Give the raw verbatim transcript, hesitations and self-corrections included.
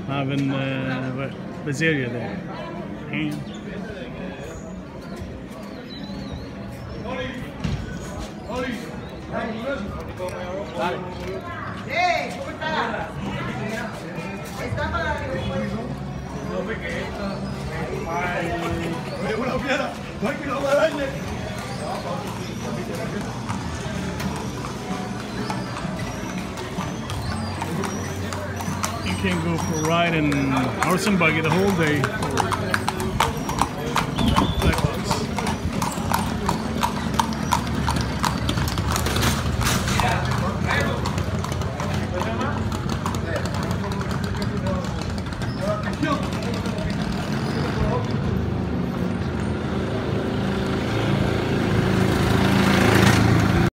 having uh, this area there. And you can go for a ride in horse and buggy the whole day.